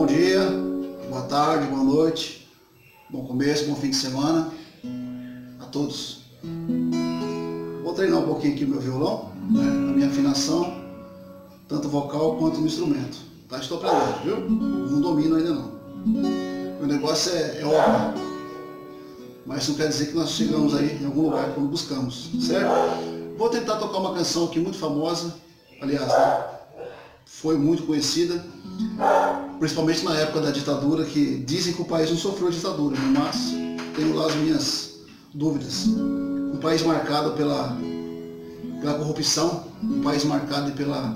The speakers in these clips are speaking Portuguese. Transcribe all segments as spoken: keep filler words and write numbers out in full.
bom dia, boa tarde, boa noite, bom começo, bom fim de semana a todos. Vou treinar um pouquinho aqui o meu violão, né, a minha afinação, tanto vocal quanto no instrumento. Tá? Estou aprendendo, viu? Não domino ainda não. O negócio é, é obra, mas não quer dizer que nós chegamos aí em algum lugar quando buscamos, certo? Vou tentar tocar uma canção aqui muito famosa, aliás, né, foi muito conhecida, principalmente na época da ditadura, que dizem que o país não sofreu ditadura, mas tenho lá as minhas dúvidas. Um país marcado pela, pela corrupção, um país marcado pela...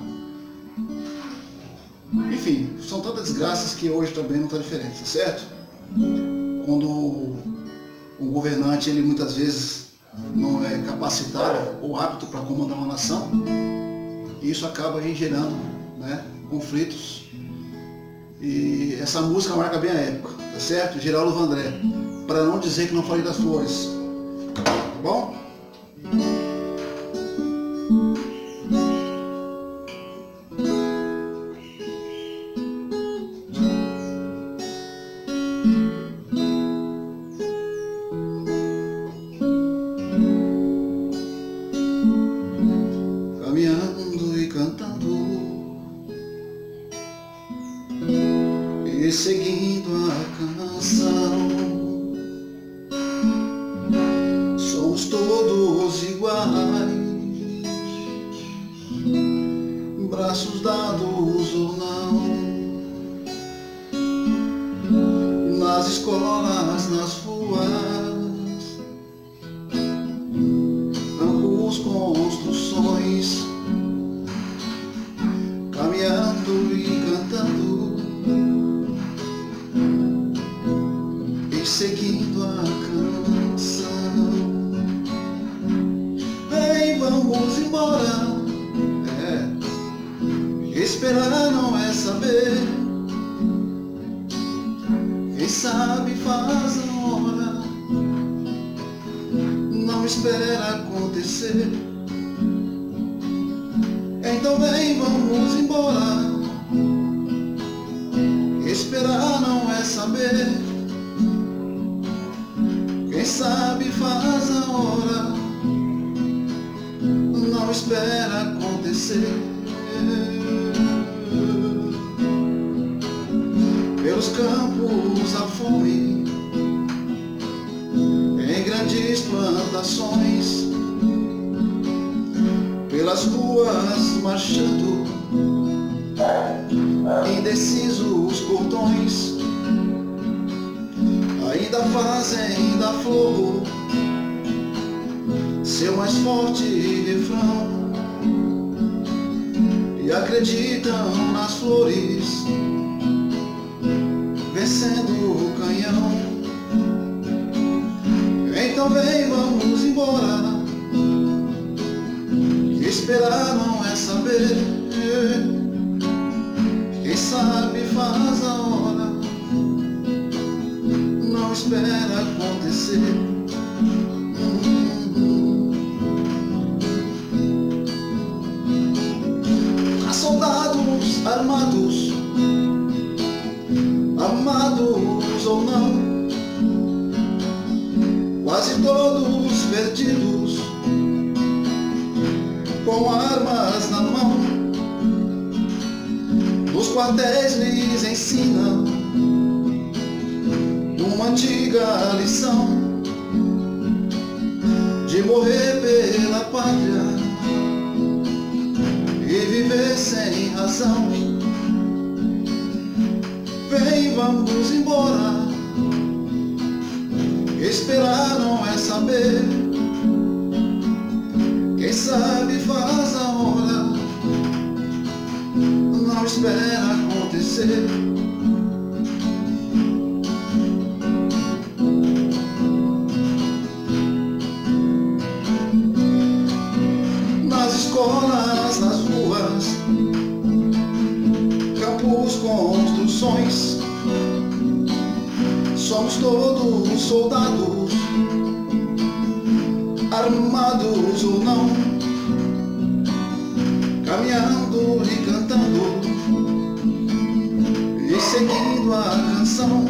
Enfim, são tantas desgraças que hoje também não está diferente, certo? Quando o governante, ele muitas vezes não é capacitado ou apto para comandar uma nação, isso acaba aí gerando, né, conflitos. E essa música marca bem a época, tá certo? Geraldo Vandré, para não dizer que não falei das flores, tá bom? Caminhando e cantando e seguindo a canção, somos todos iguais, braços dados ou não, nas escolas, nas ruas, campos, construções, caminhando e cantando e seguindo a canção. Vem, vamos embora, é, esperar não é saber, quem sabe faz a hora, não espera acontecer. Então vem, vamos embora, esperar não é saber, quem sabe faz a hora, não espera acontecer. Pelos campos a fome, em grandes plantações, pelas ruas marchando, indecisos cordões, ainda fazem da flor seu mais forte refrão e acreditam nas flores, vencendo o canhão. Então vem, vamos embora, esperar não é saber, quem sabe faz a hora, não espera acontecer. Há soldados armados, amados ou não, quase todos perdidos, com armas na mão. Nos quartéis lhes ensinam uma antiga lição de morrer pela pátria e viver sem razão. Vem, vamos embora, esperar não é saber, quem sabe faz a hora, não espera acontecer. Nas escolas, nas ruas, campos, construções, somos todos soldados, armados ou não, caminhando e cantando seguindo a canção.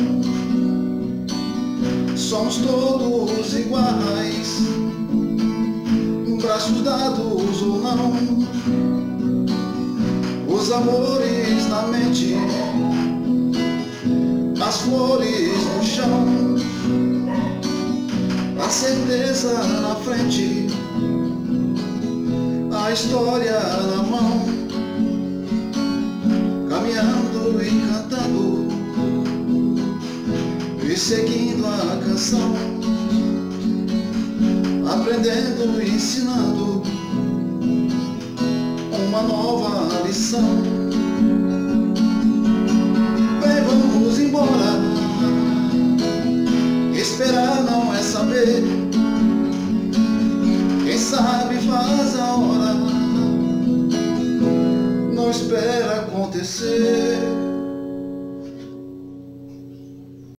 Somos todos iguais, braços dados ou não, os amores na mente, as flores no chão, a certeza na frente, a história na mão, caminhando e cantando e seguindo a canção, aprendendo e ensinando uma nova lição.